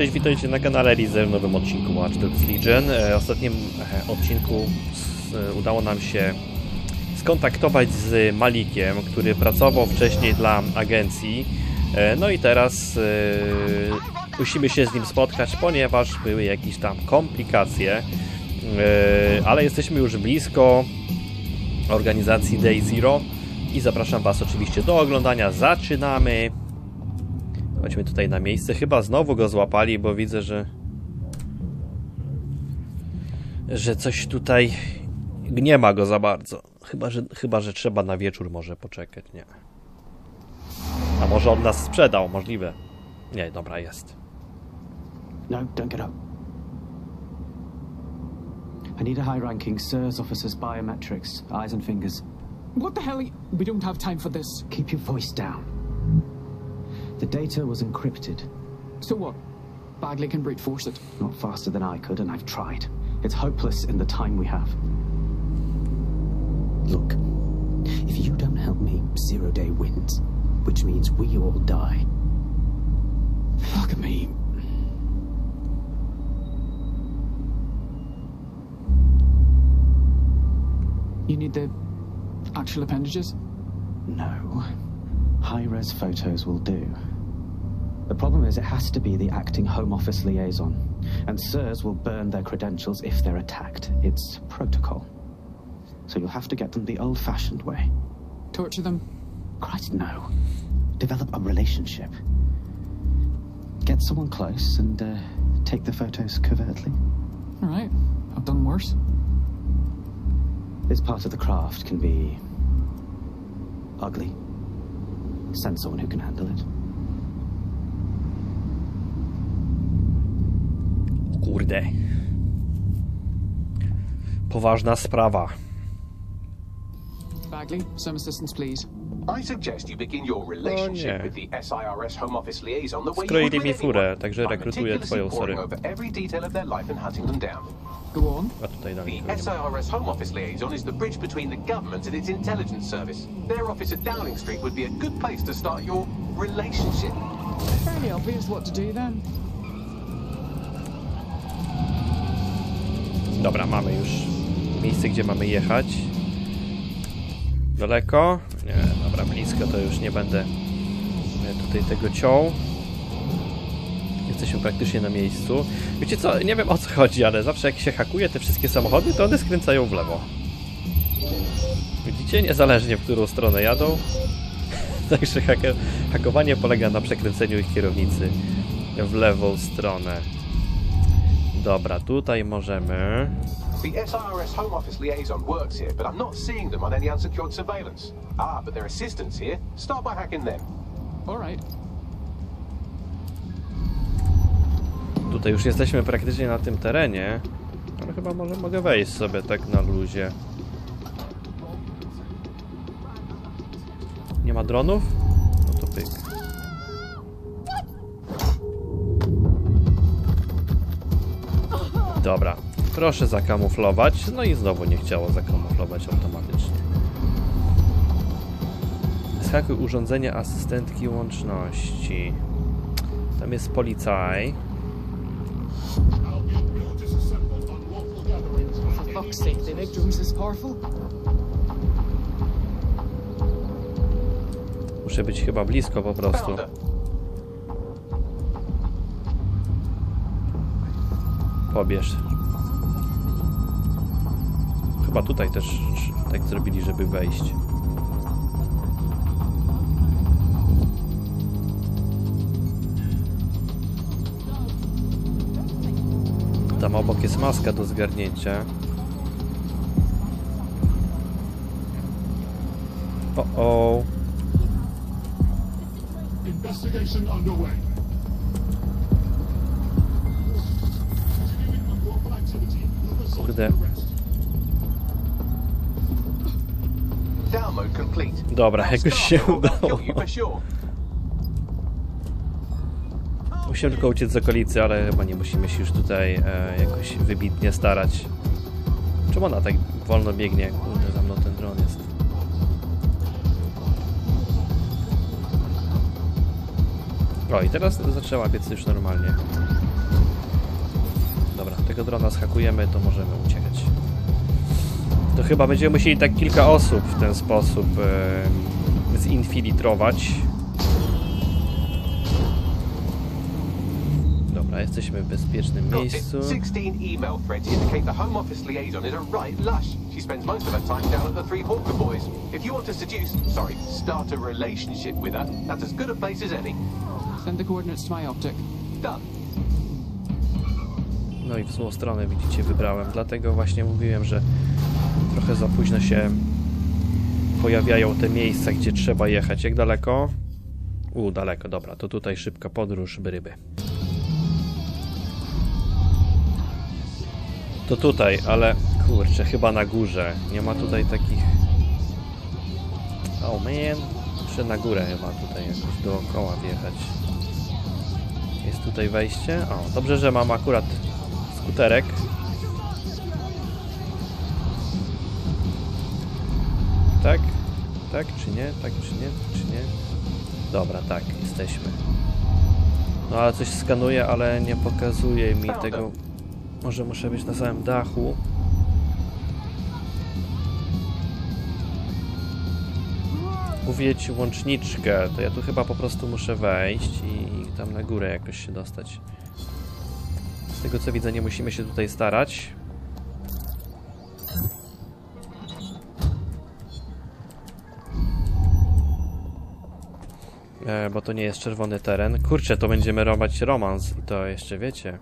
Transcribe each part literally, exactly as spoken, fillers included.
Cześć, witajcie na kanale Rizer w nowym odcinku Watch Dogs Legion. W ostatnim odcinku udało nam się skontaktować z Malikiem, który pracował wcześniej dla agencji. No i teraz musimy się z nim spotkać, ponieważ były jakieś tam komplikacje. Ale jesteśmy już blisko organizacji Day Zero i zapraszam Was oczywiście do oglądania. Zaczynamy! Chodźmy tutaj na miejsce. Chyba znowu go złapali, bo widzę, że że coś tutaj nie ma go za bardzo. Chyba, że, chyba, że trzeba na wieczór może poczekać. Nie. A może on nas sprzedał? Możliwe. Nie, dobra, jest. No, don't get up. I need a high-ranking S I R S officer's biometrics, eyes and fingers. What the hell? We don't have time for this. Keep your voice down. The data was encrypted. So what? Bagley can brute force it. Not faster than I could, and I've tried. It's hopeless in the time we have. Look, if you don't help me, Zero Day wins, which means we all die. Look at me. You need the actual appendages? No. High-res photos will do. The problem is it has to be the acting Home Office liaison, and S I R S will burn their credentials if they're attacked. It's protocol. So you'll have to get them the old-fashioned way. Torture them? Christ, no. Develop a relationship. Get someone close and uh, take the photos covertly. All right. I've done worse. This part of the craft can be ugly. Send someone who can handle it. Kurde. Poważna sprawa. Bagley, some assistance, please. I suggest you begin your relationship with the S I R S Home Office liaison the way you Skroili would mi with furę, anyone, także by rekrutuję twoją meticulously sorę. poring over every detail of their life and hunting them down. Go on. A tutaj dalej. The S I R S Home Office liaison is the bridge between the government and its intelligence service. Their office at Downing Street would be a good place to start your relationship. Fairly obvious what to do then. Dobra, mamy już miejsce, gdzie mamy jechać. Daleko? Nie, dobra, blisko, to już nie będę tutaj tego ciął. Jesteśmy praktycznie na miejscu. Wiecie co, nie wiem o co chodzi, ale zawsze jak się hakuje te wszystkie samochody, to one skręcają w lewo. Widzicie? Niezależnie w którą stronę jadą. Także hak hakowanie polega na przekręceniu ich kierownicy w lewą stronę. Dobra, tutaj możemy... The S I R S Home Office liaison works here, but I'm not seeing them on any unsecured surveillance. Ah, but their assistants here. Start by hacking them. All right. Tutaj już jesteśmy praktycznie na tym terenie, ale chyba może mogę wejść sobie tak na luzie. Nie ma dronów? No to pyk. Dobra, proszę zakamuflować. No i znowu nie chciało zakamuflować automatycznie. Zhakuj urządzenie asystentki łączności. Tam jest policaj. For fuck's sake, they make drones this powerful? Muszę być chyba blisko po prostu. Pobierz. Chyba tutaj też tak zrobili, żeby wejść. Tam obok jest maska do zgarnięcia. O o. Kurde. Dobra, jakoś się udało. Musimy tylko uciec z okolicy, ale chyba nie musimy się już tutaj e, jakoś wybitnie starać. Czemu ona tak wolno biegnie? Kurde, za mną ten dron jest. O, i teraz zaczęła biec już normalnie. tego drona zhakujemy, to możemy uciekać. To chyba będziemy musieli tak kilka osób w ten sposób e, zinfiltrować. Dobra, jesteśmy w bezpiecznym miejscu. sixteen email threads indicate the Home Office liaison is a right lush. She spends most of her time down at the Three Hawker Boys. If you want to seduce, sorry, start a relationship with her, that's as good a place as any. Send the coordinates to my optic. Done. No i w złą stronę, widzicie, wybrałem. Dlatego właśnie mówiłem, że trochę za późno się pojawiają te miejsca, gdzie trzeba jechać. Jak daleko? U, daleko, dobra. To tutaj szybka podróż, ryby. To tutaj, ale kurczę, chyba na górze. Nie ma tutaj takich... Oh man. Muszę na górę chyba tutaj jakoś dookoła wjechać. Jest tutaj wejście? O, dobrze, że mam akurat skuterek. Tak? Tak czy nie? Tak czy nie? Czy nie? Dobra, tak, jesteśmy. No ale coś skanuje, ale nie pokazuje mi tego. Może muszę być na samym dachu. Uwiedź łączniczkę. To ja tu chyba po prostu muszę wejść i tam na górę jakoś się dostać. Z tego co widzę, nie musimy się tutaj starać. E, bo to nie jest czerwony teren. Kurczę, to będziemy robić romans i to jeszcze wiecie.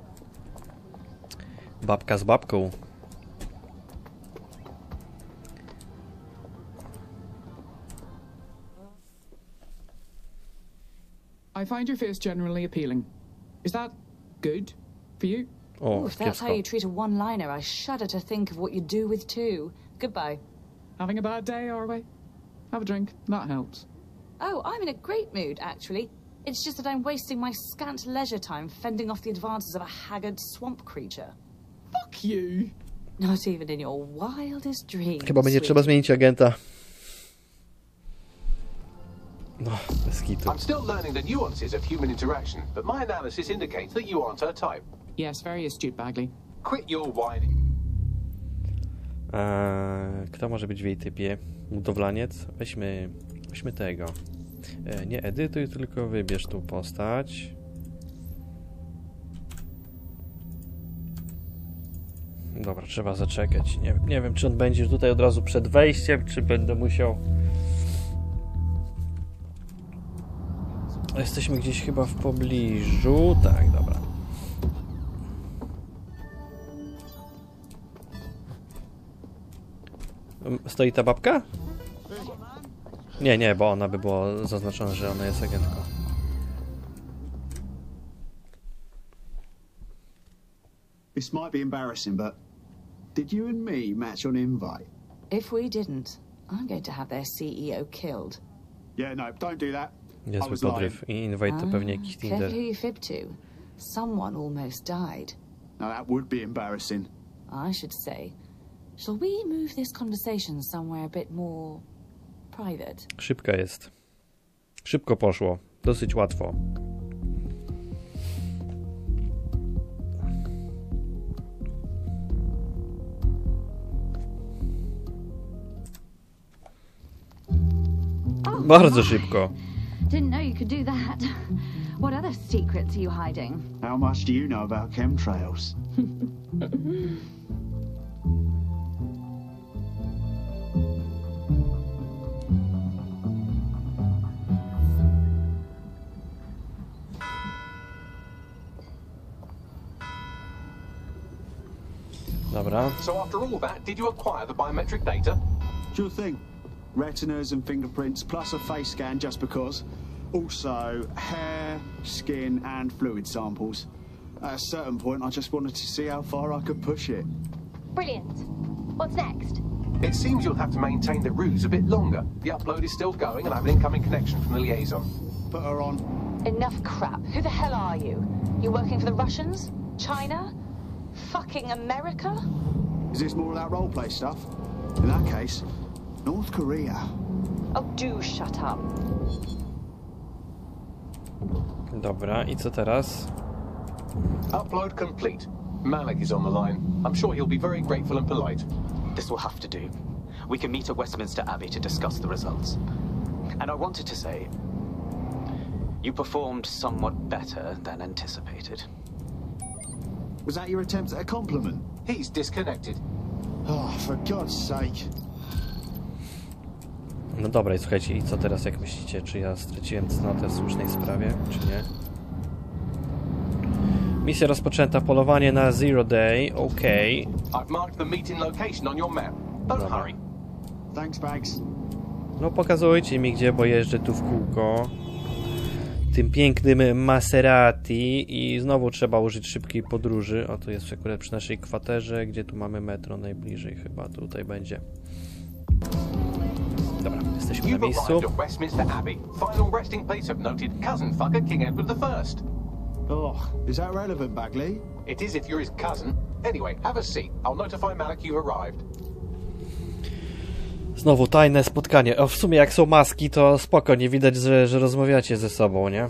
Babka z babką. I find your face generally appealing. Is that good for you? O, Ooh, if that's how you treat a one-liner, I shudder to think of what you do with two. Goodbye. Having a bad day, are we? Have a drink. That helps. Oh, I'm in a great mood, actually. It's just that I'm wasting my scant leisure time fending off the advances of a haggard swamp creature. Fuck you! Not even in your wildest dreams. Chyba będzie trzeba zmienić agenta. No, bez kitu. I'm still learning the nuances of human interaction, but my analysis indicates that you aren't her type. Yes, very astute, Bagley. Quit your whining. Eee, kto może być w jej typie? Budowlaniec? Weźmy, weźmy tego. E, nie edytuj, tylko wybierz tą postać. Dobra, trzeba zaczekać. Nie, nie wiem, czy on będzie tutaj od razu przed wejściem, czy będę musiał... Jesteśmy gdzieś chyba w pobliżu. Tak, dobra. Stoi ta babka? Nie, nie, bo ona by było zaznaczone, że ona jest agentką. This might be embarrassing, but did you and me match on invite? If we didn't, I'm going to have their C E O killed. Yeah, no, don't do that. Niezły podryw. I invite to pewnie jakiś Tinder. Careful who you fib to. Someone almost died. No, that would be embarrassing. I should say. Shall we move this conversation somewhere a bit more private? Szybka jest. Szybko poszło. Dosyć łatwo. Bardzo szybko. Didn't know you could do that. What other secrets are you hiding? How much do you know about chemtrails? Dobra. So after all that, did you acquire the biometric data? Sure thing. Retinas and fingerprints, plus a face scan just because. Also, hair, skin, and fluid samples. At a certain point, I just wanted to see how far I could push it. Brilliant. What's next? It seems you'll have to maintain the ruse a bit longer. The upload is still going, and I have an incoming connection from the liaison. Put her on. Enough crap. Who the hell are you? You working for the Russians? China? Fucking America? Is this more of that roleplay stuff? In that case, North Korea. Oh, do shut up. Dobra, i co teraz? Upload complete. Malik is on the line. I'm sure he'll be very grateful and polite. This will have to do. We can meet at Westminster Abbey to discuss the results. And I wanted to say, you performed somewhat better than anticipated. Was that your attempt at a compliment? He's disconnected. Oh, for God's sake. No dobra, i słuchajcie, i co teraz, jak myślicie? Czy ja straciłem cnotę w słusznej sprawie, czy nie? Misja rozpoczęta, polowanie na Zero Day, okej. Okay. I've marked the meeting location on your map. Don't hurry. Thanks, Bags. No pokazujcie mi gdzie, bo jeżdżę tu w kółko tym pięknym Maserati i znowu trzeba użyć szybkiej podróży. O, tu jest akurat przy naszej kwaterze, gdzie tu mamy metro najbliżej, chyba tutaj będzie. Dobra, jesteśmy na miejscu. Westminster Abbey. Final resting place of noted cousin fucker King Edward the First. Oh, is that relevant, Bagley? It is if you're his cousin. Anyway, have a seat. I'll notify Malik you've arrived. Znowu tajne spotkanie. O, w sumie jak są maski, to spoko, nie widać, że, że rozmawiacie ze sobą, nie?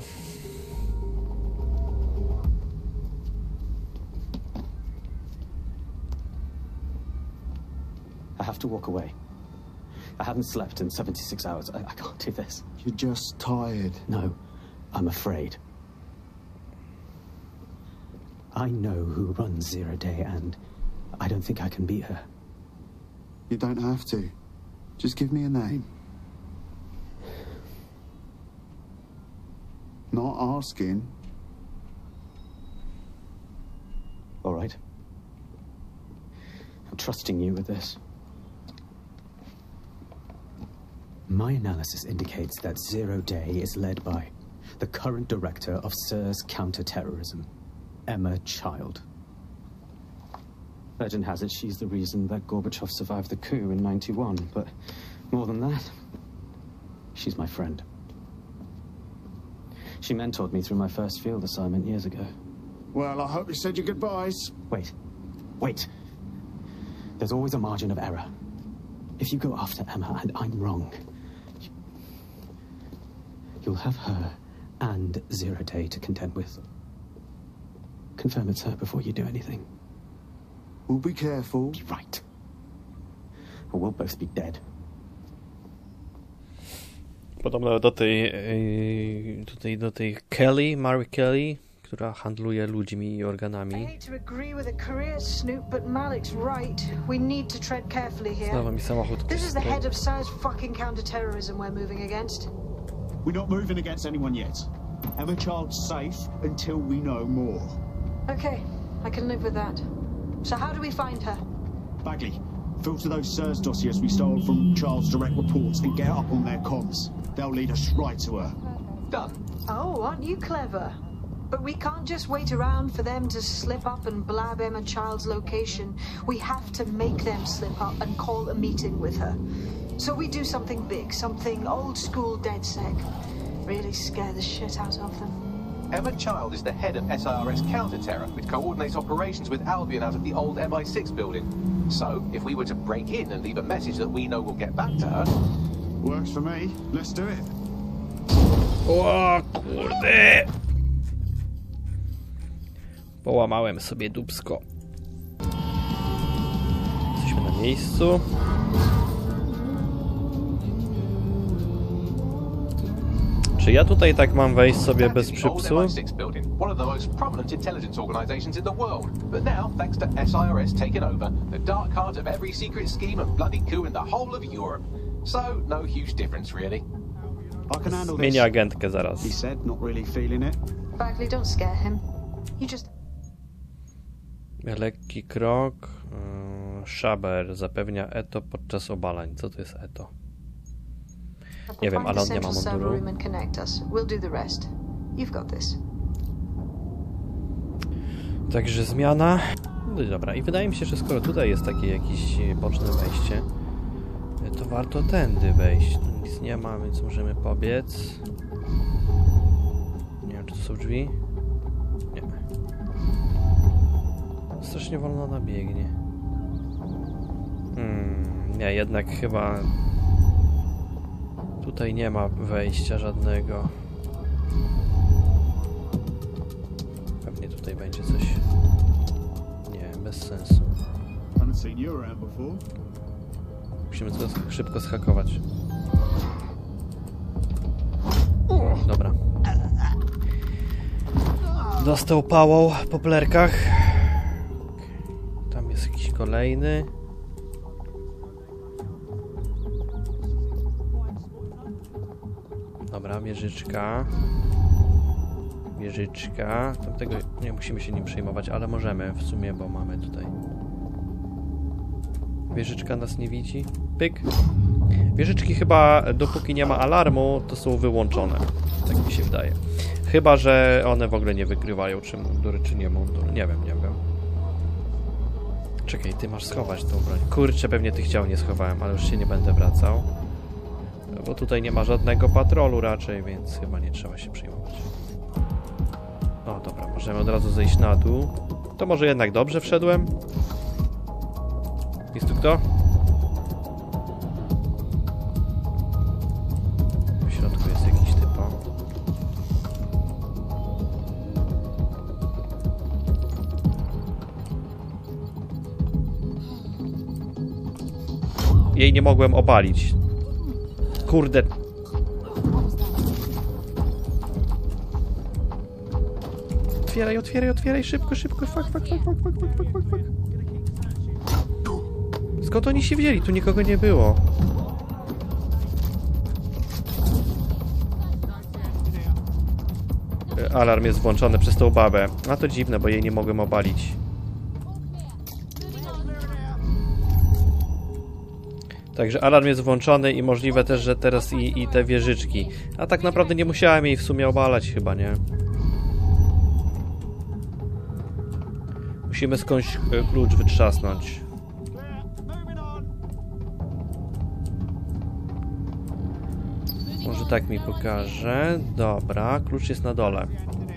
I have to walk away. I haven't slept in seventy-six hours. I, I can't do this. You're just tired. No, I'm afraid. I know who runs Zero Day, and I don't think I can beat her. You don't have to. Just give me a name. Not asking. All right. I'm trusting you with this. My analysis indicates that Zero Day is led by the current director of S I R's counter-terrorism, Emma Child. Legend has it she's the reason that Gorbachev survived the coup in ninety-one, but more than that, she's my friend. She mentored me through my first field assignment years ago. Well, I hope you said your goodbyes. Wait, wait. There's always a margin of error. If you go after Emma and I'm wrong, you'll have her and Zero Day to contend with. Confirm it's her before you do anything. We'll be careful. Be right. Or we'll both be dead. Podobno do tej, tutaj do tej Kelly, Mary Kelly, która handluje ludźmi i organami. I hate to agree with a career snoop, but Malik's right. We need to tread carefully here. Znowu mi samochód. This is the head of S I R's fucking counter-terrorism we're moving against. We're not moving against anyone yet. Emma Child's safe until we know more. Okay, I can live with that. So how do we find her? Bagley, filter those S I R's dossiers we stole from Child's direct reports and get up on their comms. They'll lead us right to her. Done. Oh, aren't you clever? But we can't just wait around for them to slip up and blab Emma Child's location. We have to make them slip up and call a meeting with her. So we do something big, something old school DedSec. Really scare the shit out of them. Emma Child is the head of S I R S counter-terror, which coordinates operations with Albion out of the old M I six building. So, if we were to break in and leave a message that we know will get back to her... Works for me. Let's do it. O kurde! Połamałem sobie dupsko. Jesteśmy na miejscu. Czy ja tutaj tak mam wejść sobie bez przypsu? One of the most prominent intelligence organizations in the world. But now, thanks to S I R S taking over, the dark heart of every secret scheme and bloody coup in the whole of Europe. So, no huge difference, really. I can handle Zmienię this. agentkę zaraz. He said, not really feeling it. Bagley, don't scare him. You just... Lekki krok. Szaber zapewnia Eto podczas obalań. Co to jest Eto? Nie wiem, ale on nie ma munduru. Także zmiana. No dobra, i wydaje mi się, że skoro tutaj jest takie jakieś boczne wejście, to warto tędy wejść. Tu nic nie ma, więc możemy pobiec. Nie wiem, czy to są drzwi? Nie. Strasznie wolno ona biegnie. Hmm, nie, jednak chyba tutaj nie ma wejścia żadnego. Pewnie tutaj będzie coś. bez sensu. Haven't seen you around before. Musimy to szybko schakować. Dobra. Dostał pałą po plerkach. Tam jest jakiś kolejny. Dobra, wieżyczka. Wieżyczka. Tamtego nie musimy się nim przejmować, ale możemy w sumie, bo mamy tutaj. Wieżyczka nas nie widzi. Pyk. Wieżyczki chyba, dopóki nie ma alarmu, to są wyłączone. Tak mi się wydaje. Chyba że one w ogóle nie wykrywają, czy mundur, czy nie mundur. Nie wiem, nie wiem. Czekaj, ty masz schować tą broń. Kurczę, pewnie tych ciał nie schowałem, ale już się nie będę wracał. Bo tutaj nie ma żadnego patrolu raczej, więc chyba nie trzeba się przejmować. O, dobra, możemy od razu zejść na dół. To może jednak dobrze wszedłem? Jest tu kto? W środku jest jakiś typo. Jej nie mogłem obalić. Kurde. Otwieraj, otwieraj, otwieraj, szybko, szybko. Fuck, fuck, fuck, fuck, fuck, fuck, fuck, fuck. Skąd oni się wzięli? Tu nikogo nie było. Alarm jest włączony przez tą babę. A to dziwne, bo jej nie mogłem obalić. Także alarm jest włączony i możliwe też, że teraz i, i te wieżyczki. A tak naprawdę nie musiałem jej w sumie obalać chyba, nie? Musimy skądś klucz wytrzasnąć. Może tak mi pokaże. Dobra, klucz jest na dole.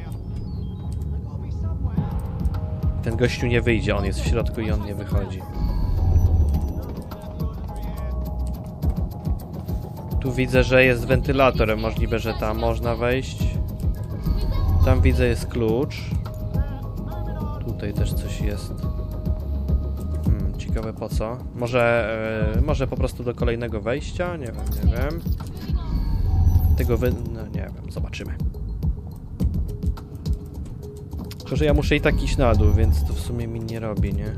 Ten gościu nie wyjdzie, on jest w środku i on nie wychodzi. Tu widzę, że jest wentylator. Możliwe, że tam można wejść. Tam widzę, jest klucz. Tutaj też coś jest. Hmm, ciekawe po co. Może, yy, może po prostu do kolejnego wejścia? Nie wiem, nie wiem. Tego wy... No nie wiem, zobaczymy. Tylko, że ja muszę i tak iść na dół, więc to w sumie mi nie robi, nie?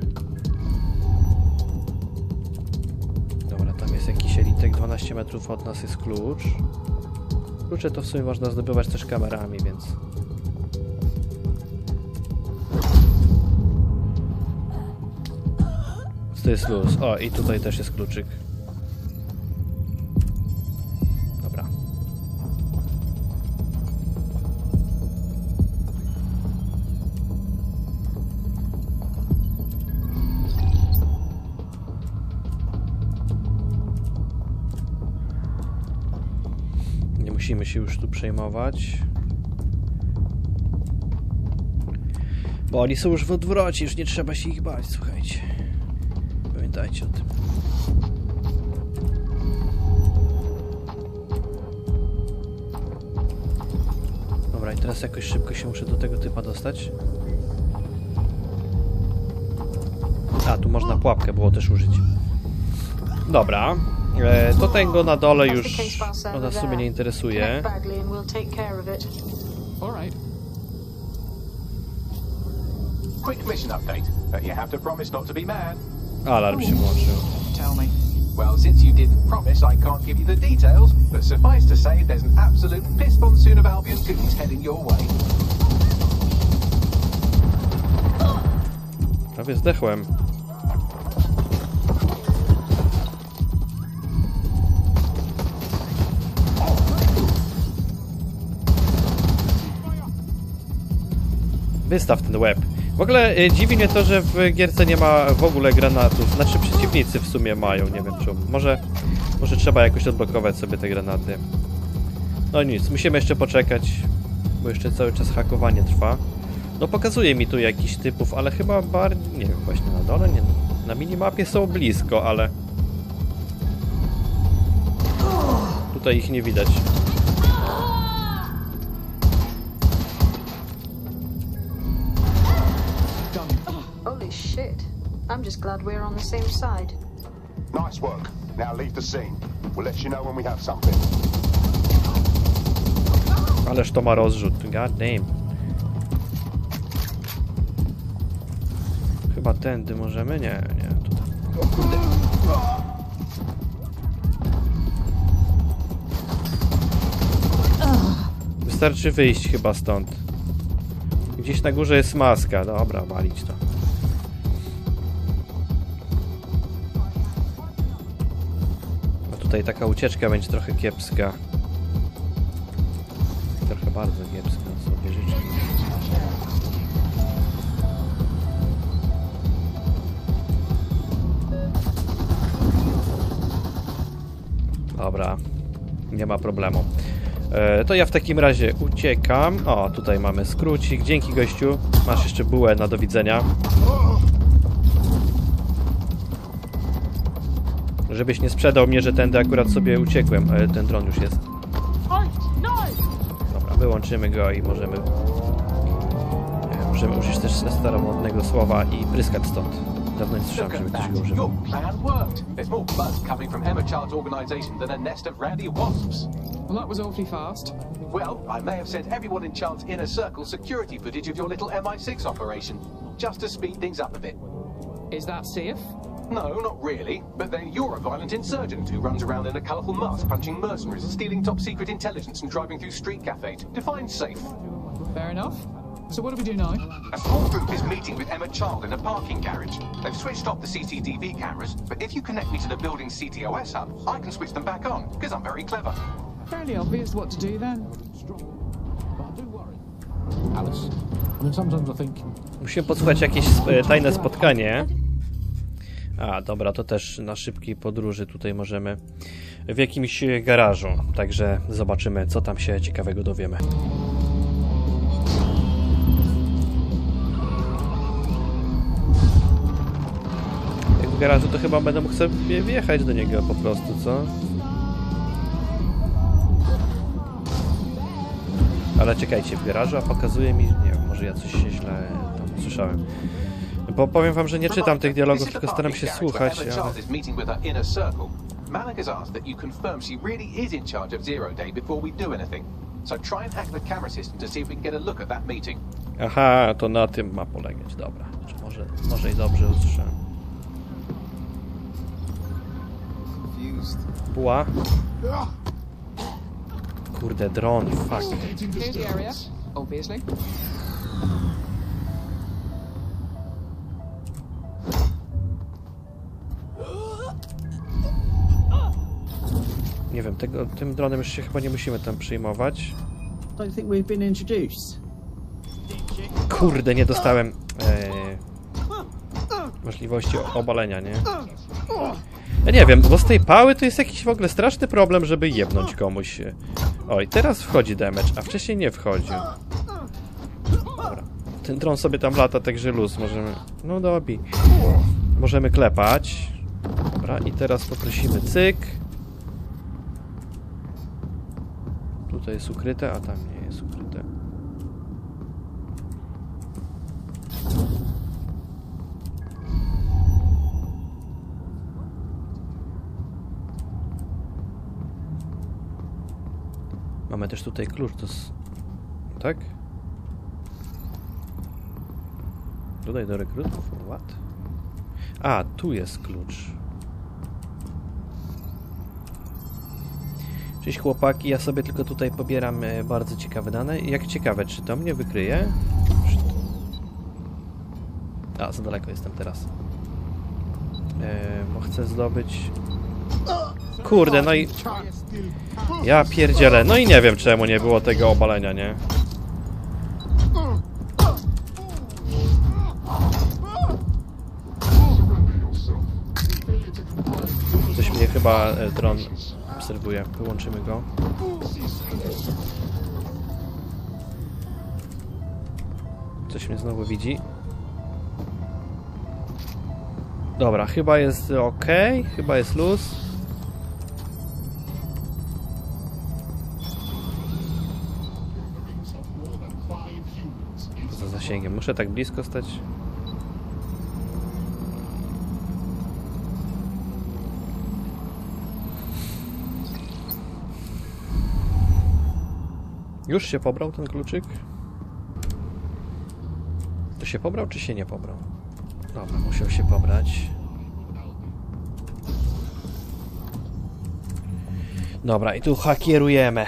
Dobra, tam jest jakiś elitek, dwanaście metrów od nas jest klucz. Klucze to w sumie można zdobywać też kamerami, więc... To jest luz. O, i tutaj też jest kluczyk. Dobra. Nie musimy się już tu przejmować. Bo oni są już w odwrocie, już nie trzeba się ich bać, słuchajcie. Pamiętajcie o tym. Dobra, i teraz jakoś szybko się muszę do tego typa dostać. A, tu można pułapkę było też użyć. Dobra. E, to tego na dole już ona w sumie nie interesuje. Quick mission update, but you have to promise not to be mad. Alarm się włączył. Tell me. Well, since you didn't promise, I can't give you the details, but suffice to say there's an absolute piss monsoon of Albion goons heading your way. Prawie zdechłem. Wystaw ten łeb. W ogóle e, dziwi mnie to, że w gierce nie ma w ogóle granatów. Znaczy przeciwnicy w sumie mają, nie wiem czemu. Może, może trzeba jakoś odblokować sobie te granaty. No nic, musimy jeszcze poczekać, bo jeszcze cały czas hakowanie trwa. No pokazuje mi tu jakichś typów, ale chyba bardziej... Nie wiem, właśnie na dole, nie. Na minimapie są blisko, ale... Tutaj ich nie widać. Holy shit. I'm just glad we're on the same side. Nice work. Now leave the scene. We'll let you know when we have something. Ależ to ma rozrzut. God damn. Chyba tędy możemy? Nie, nie. Tutaj. Wystarczy wyjść chyba stąd. Gdzieś na górze jest maska. Dobra, walić to. A tutaj taka ucieczka będzie trochę kiepska. Trochę bardzo kiepska, sobie życzę. Dobra, nie ma problemu. E, to ja w takim razie uciekam. O, tutaj mamy skrócik. Dzięki, gościu. Masz jeszcze bułę na do widzenia. Żebyś nie sprzedał mnie, że tędy akurat sobie uciekłem. E, ten dron już jest. Dobra, wyłączymy go i możemy... E, możemy użyć też staromodnego słowa i pryskać stąd. Dawno nie słyszałem, żeby ktoś go używał. Your plan worked. There's more buzz coming from Emma Child's organization than a nest of rowdy wasps. Well, that was awfully fast. Well, I may have sent everyone in Child's inner circle security footage of your little M I six operation, just to speed things up a bit. Is that safe? No, not really. But then you're a violent insurgent who runs around in a colourful mask, punching mercenaries, stealing top-secret intelligence and driving through street cafes. Define safe. Fair enough. So what do we do now? A small group is meeting with Emma Child in a parking garage. They've switched off the C C T V cameras, but if you connect me to the building's C T O S hub, I can switch them back on, because I'm very clever. Fairly obvious what to do then. Alice, I mean, sometimes I think... Musimy posłuchać jakieś sp tajne spotkanie. A, dobra, to też na szybkiej podróży tutaj możemy w jakimś garażu. Także zobaczymy, co tam się ciekawego dowiemy. Jak w garażu, to chyba będę mógł sobie wjechać do niego po prostu, co? Ale czekajcie, w garażu, a pokazuje mi... Nie wiem, może ja coś się źle tam słyszałem. Bo powiem wam, że nie czytam tych dialogów, tylko staram się słuchać, ale... Malik has asked that you confirm she really is in charge of Zero Day before we do anything. So try and hack the camera system to see if we can get a look at that meeting. Aha, to na tym ma polegać, dobra. Czy może, może i dobrze usłyszałem. Buła. Kurde, dron, fuck. Here's the area, obviously. Nie wiem, tego, tym dronem już się chyba nie musimy tam przyjmować. Don't think we've been introduced. Kurde, nie dostałem e, możliwości obalenia, nie? Ja nie wiem, bo z tej pały to jest jakiś w ogóle straszny problem, żeby jebnąć komuś. Oj, teraz wchodzi damage, a wcześniej nie wchodził. Dobra. Ten dron sobie tam lata, także luz. Możemy... No dobi. Możemy klepać. Dobra, i teraz poprosimy cyk. Tutaj jest ukryte, a tam nie jest ukryte. Mamy też tutaj klucz do... Tak? Dodaj do rekrutów? What? A, tu jest klucz. Cześć chłopaki, ja sobie tylko tutaj pobieram bardzo ciekawe dane. Jak ciekawe, czy to mnie wykryje? A, za daleko jestem teraz. Eee, bo chcę zdobyć... Kurde, no i... Ja pierdzielę. No i nie wiem, czemu nie było tego obalenia, nie? Coś mnie chyba dron obserwuje. Wyłączymy go. Coś mnie znowu widzi. Dobra, chyba jest ok, chyba jest luz. Za zasięgiem. Muszę tak blisko stać. Już się pobrał ten kluczyk? To się pobrał, czy się nie pobrał? Dobra, musiał się pobrać. Dobra, i tu hakierujemy.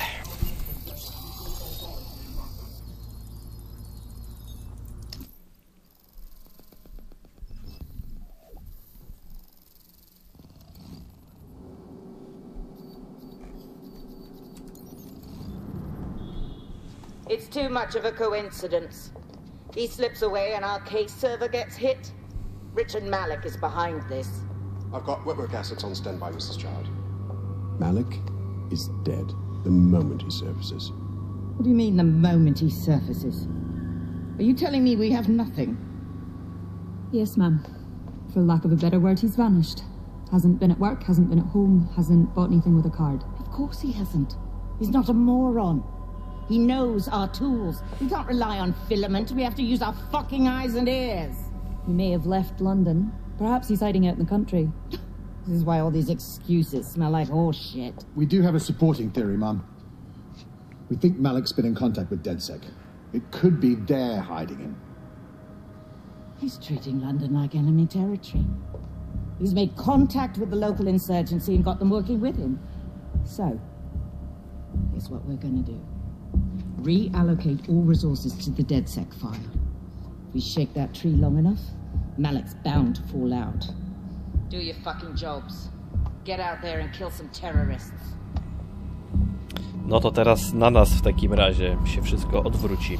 It's too much of a coincidence. He slips away and our case server gets hit. Richard Malik is behind this. I've got Whitworth assets on standby, Missus Child. Malik is dead the moment he surfaces. What do you mean, the moment he surfaces? Are you telling me we have nothing? Yes, ma'am. For lack of a better word, he's vanished. Hasn't been at work, hasn't been at home, hasn't bought anything with a card. Of course he hasn't. He's not a moron. He knows our tools. We can't rely on filament. We have to use our fucking eyes and ears. He may have left London. Perhaps he's hiding out in the country. This is why all these excuses smell like horse shit. We do have a supporting theory, Mum. We think Malik's been in contact with DedSec. It could be they're hiding him. He's treating London like enemy territory. He's made contact with the local insurgency and got them working with him. So, here's what we're gonna do. Reallocate all resources to the DedSec file. If we shake that tree long enough, Malik's bound to fall out. Do your fucking jobs. Get out there and kill some terrorists. No to teraz na nas w takim razie się wszystko odwróci.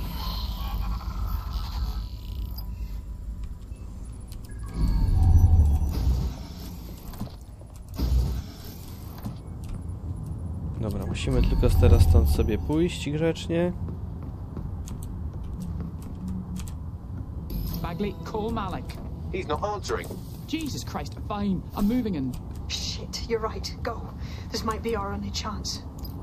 Dobra, musimy tylko teraz stąd sobie pójść grzecznie. Bagley, call Malik. He's not answering. Jesus Christ, fine. I'm moving in. Shit, you're right. Go. This might be our only chance.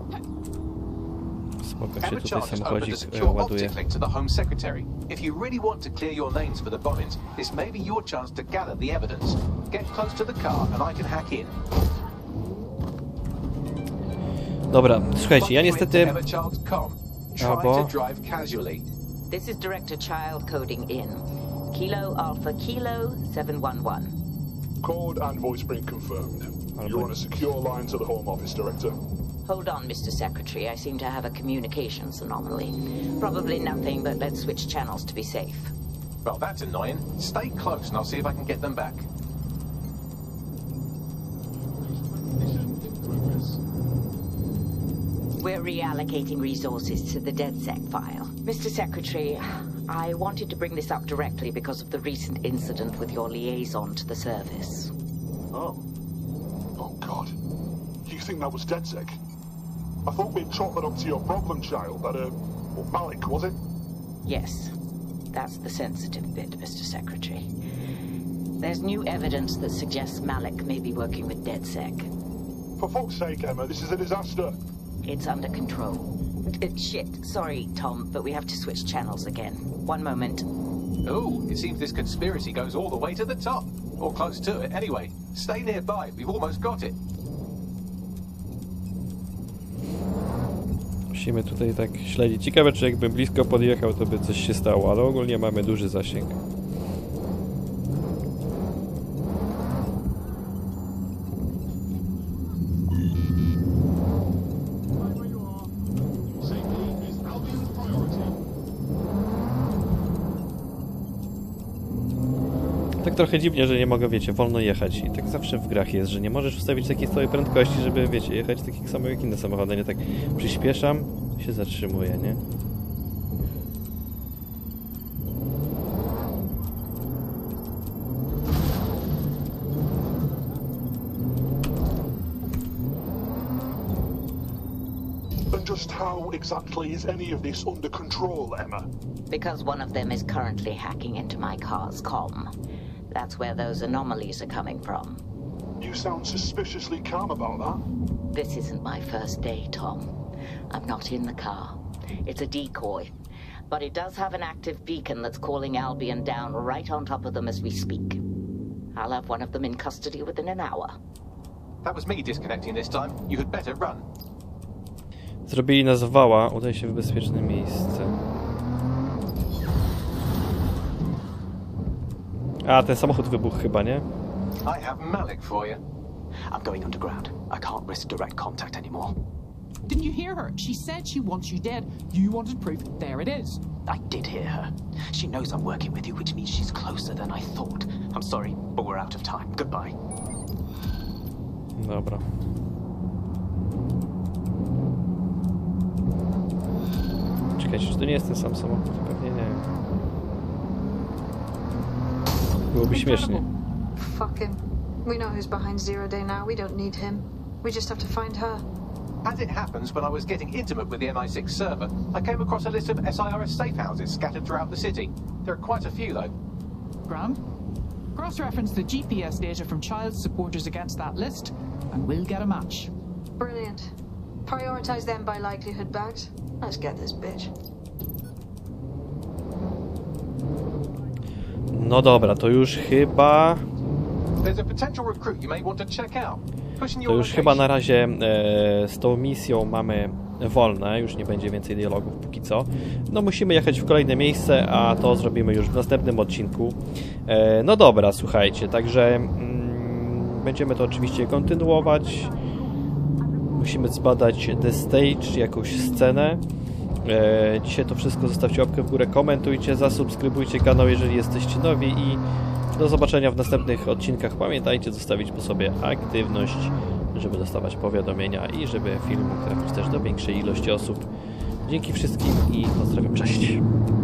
Spoko się Emma tutaj Charles has opened a samochodzik secure ładuje. optic link to the Home Secretary. If you really want to clear your names for the bombings, this may be your chance to gather the evidence. Get close to the car and I can hack in. Dobra, słuchajcie, ja niestety... Emma Charles dot com. Try Albo... to drive casually. This is Director Child coding in. Kilo Alpha Kilo seven one one. Code and voice print confirmed. You're on a secure line to the Home Office, Director. Hold on, Mister Secretary. I seem to have a communications anomaly. Probably nothing, but let's switch channels to be safe. Well, that's annoying. Stay close and I'll see if I can get them back. We're reallocating resources to the DedSec file. Mister Secretary, I wanted to bring this up directly because of the recent incident with your liaison to the service. Oh. Oh, God. You think that was DedSec? I thought we'd chalk that up to your problem child, that, uh, well, Malik, was it? Yes. That's the sensitive bit, Mister Secretary. There's new evidence that suggests Malik may be working with DedSec. For fuck's sake, Emma, this is a disaster. It's under control. Uh, shit, sorry, Tom, but we have to switch channels again. One moment. Oh, it seems this conspiracy goes all the way to the top. Or close to it, anyway. Stay nearby, we've almost got it. Musimy tutaj tak śledzić. Ciekawe, czy jakby blisko podjechał, to by coś się stało, ale ogólnie mamy duży zasięg. Tak trochę dziwnie, że nie mogę, wiecie, wolno jechać. I tak zawsze w grach jest, że nie możesz ustawić takiej stałej prędkości, żeby, wiecie, jechać takich samych jak inne samochody. Nie tak przyspieszam, się zatrzymuję, nie? And just how exactly is any of this under control, Emma? Because one of them is currently hacking into my car's comm. That's where those anomalies are coming from. You sound suspiciously calm about that. This isn't my first day, Tom. I'm not in the car. It's a decoy. But it does have an active beacon that's calling Albion down right on top of them as we speak. I'll have one of them in custody within an hour. That was me disconnecting this time. You had better run. Zrobili nas wała, udaj się w bezpieczne miejsce. A, ten samochód wybuchł chyba, nie? I have Malik for you. I'm going underground. I can't risk direct contact anymore. Didn't you hear her? She said she wants you dead. You wanted proof. There it is. I did hear her. She knows I'm working with you, which means she's closer than I thought. I'm sorry, but we're out of time. Goodbye. Dobra. Czekajcie, czy to nie jest ten sam samochód? Pewnie nie. Byłoby śmiesznie. Fuck him. We know who's behind Zero Day now. We don't need him. We just have to find her. As it happens, when I was getting intimate with the M I six server, I came across a list of S I R S safe houses scattered throughout the city. There are quite a few, though. Graham? Cross-reference the G P S data from child supporters against that list, and we'll get a match. Brilliant. Prioritize them by likelihood, Bags. Let's get this bitch. No dobra, to już chyba... There's a potential recruit you may want to check out. To już chyba na razie e, z tą misją mamy wolne, już nie będzie więcej dialogów póki co. No musimy jechać w kolejne miejsce, a to zrobimy już w następnym odcinku. E, no dobra, słuchajcie, także mm, będziemy to oczywiście kontynuować. Musimy zbadać The Stage, jakąś scenę. E, dzisiaj to wszystko, zostawcie łapkę w górę, komentujcie, zasubskrybujcie kanał, jeżeli jesteście nowi i do zobaczenia w następnych odcinkach. Pamiętajcie zostawić po sobie aktywność, żeby dostawać powiadomienia i żeby film mógł trafić też do większej ilości osób. Dzięki wszystkim i pozdrawiam, cześć!